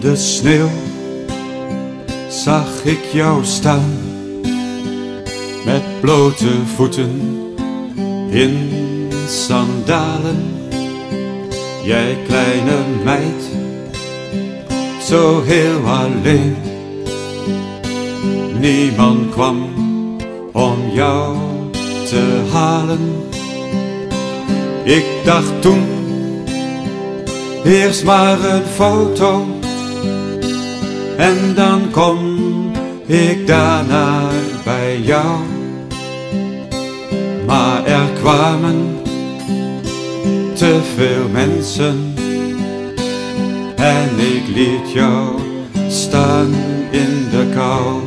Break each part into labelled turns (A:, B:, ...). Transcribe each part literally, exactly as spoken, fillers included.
A: de sneeuw zag ik jou staan, met blote voeten in sandalen. Jij kleine meid, zo heel alleen. Niemand kwam om jou te halen. Ik dacht toen, eerst maar een foto, en dan kom ik daarna bij jou. Maar er kwamen te veel mensen en ik liet jou staan in de kou.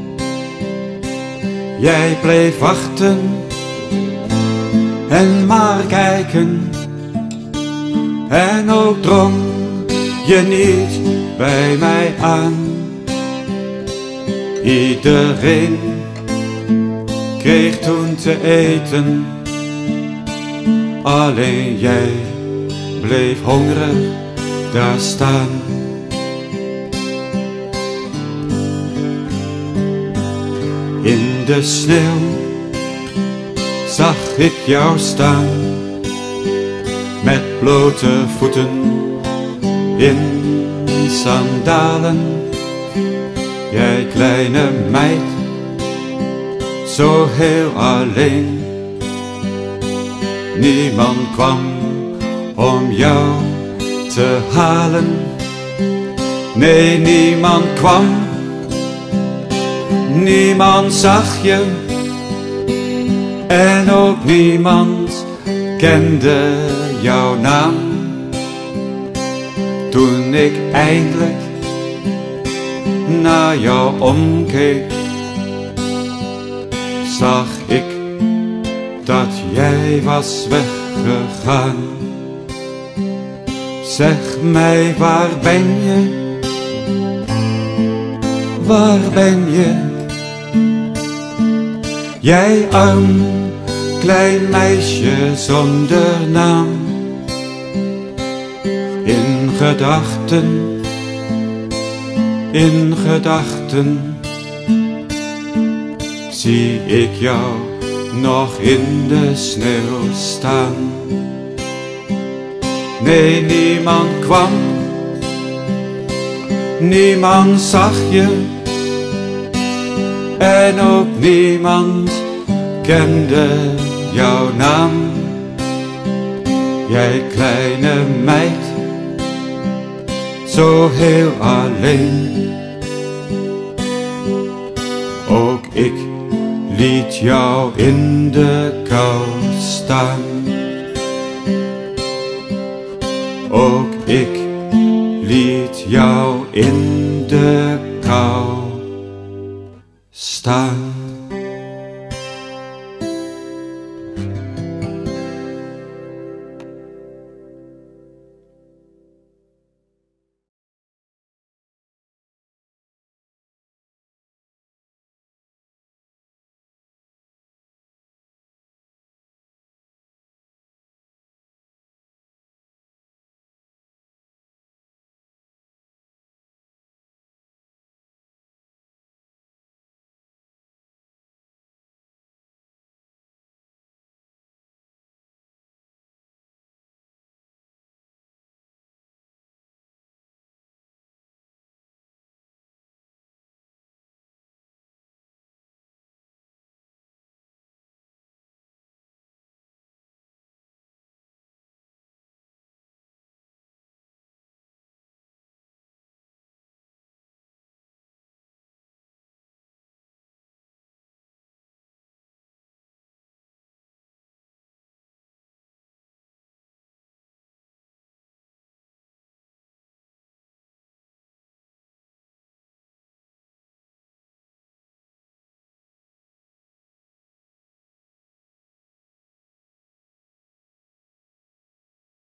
A: Jij bleef wachten en maar kijken, en ook drong je niet bij mij aan. Iedereen kreeg toen te eten, alleen jij bleef hongerig daar staan. In de sneeuw zag ik jou staan, met blote voeten in sandalen. Jij kleine meid, zo heel alleen. Niemand kwam om jou te halen. Nee, niemand kwam, niemand zag je, en ook niemand kende jouw naam. Toen ik eindelijk naar jou omkeek, zag ik dat jij was weggegaan. Zeg mij, waar ben je? Waar ben je? Jij arm klein meisje zonder naam. In gedachten, in gedachten zie ik jou nog in de sneeuw staan. Nee, niemand kwam, niemand zag je, en ook niemand kende jouw naam. Jij kleine meid, zo heel alleen. Ook ik liet jou in de kou staan. Ook ik liet jou in de kou staan.